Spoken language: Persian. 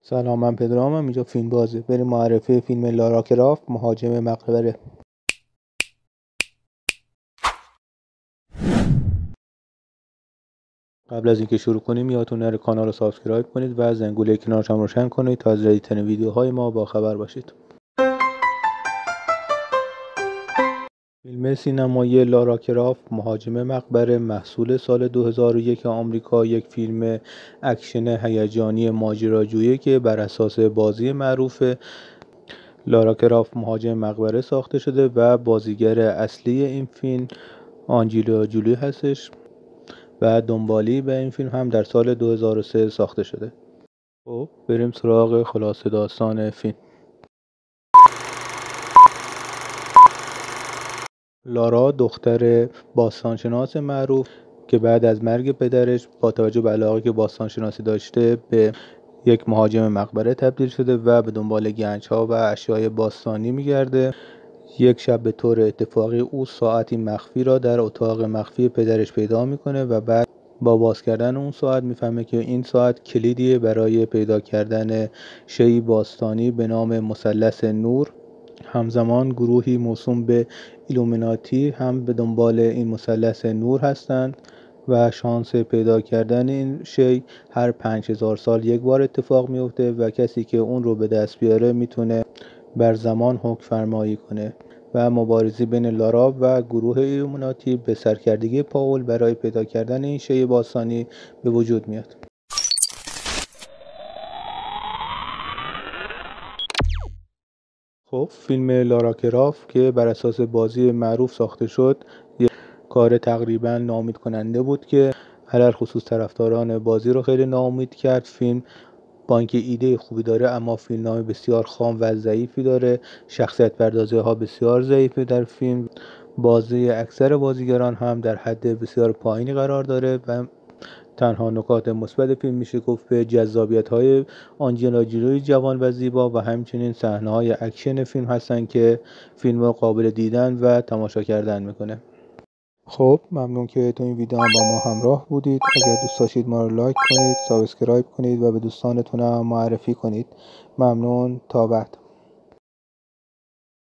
سلام، من پدرامم. اینجا فیلم بازه. بریم معرفی فیلم لارا کرافت، مهاجم مقبره. قبل از اینکه شروع کنیم یادتون نره کانال رو سابسکرایب کنید و زنگوله کنارش هم روشن کنید تا از جدیدترین ویدیوهای ما با خبر باشید. فیلم سینمایی لارا کرافت، مهاجم مقبره، محصول سال 2001 آمریکا، یک فیلم اکشن هیجانی ماجراجویی که بر اساس بازی معروف لارا کرافت مهاجم مقبره ساخته شده و بازیگر اصلی این فیلم آنجلینا جولی هستش و دنبالی به این فیلم هم در سال 2003 ساخته شده. خب بریم سراغ خلاصه داستان فیلم. لارا دختر باستانشناس معروف که بعد از مرگ پدرش با توجه به علاقه که باستانشناسی داشته به یک مهاجم مقبره تبدیل شده و به دنبال گنج‌ها و اشیاء باستانی میگرده. یک شب به طور اتفاقی او ساعتی مخفی را در اتاق مخفی پدرش پیدا میکنه و بعد با باز کردن اون ساعت میفهمه که این ساعت کلیدیه برای پیدا کردن شیئی باستانی به نام مثلث نور. همزمان گروهی موسوم به ایلومیناتی هم به دنبال این مثلث نور هستند و شانس پیدا کردن این شی هر 5000 سال یک بار اتفاق میفته و کسی که اون رو به دست بیاره میتونه بر زمان حکم فرمایی کنه و مبارزه بین لارا و گروه ایلومیناتی به سرکردگی پاول برای پیدا کردن این شی باستانی به وجود میاد. خب فیلم لارا کرافت که بر اساس بازی معروف ساخته شد یک کار تقریبا ناامید کننده بود که علل خصوص طرفداران بازی رو خیلی ناامید کرد. فیلم با اینکه ایده خوبی داره اما فیلمنامه بسیار خام و ضعیفی داره. شخصیت پردازی ها بسیار ضعیفه در فیلم. بازی اکثر بازیگران هم در حد بسیار پایینی قرار داره و تنها نکات مثبت فیلم میشه گفت به جذابیت‌های آنجلینا جولی جوان و زیبا و همچنین صحنه‌های اکشن فیلم هستن که فیلم رو قابل دیدن و تماشا کردن میکنه. خب ممنون که تو این ویدیو هم با ما همراه بودید. اگر دوست داشتید ما رو لایک کنید، سابسکرایب کنید و به دوستانتون هم معرفی کنید. ممنون، تا بعد.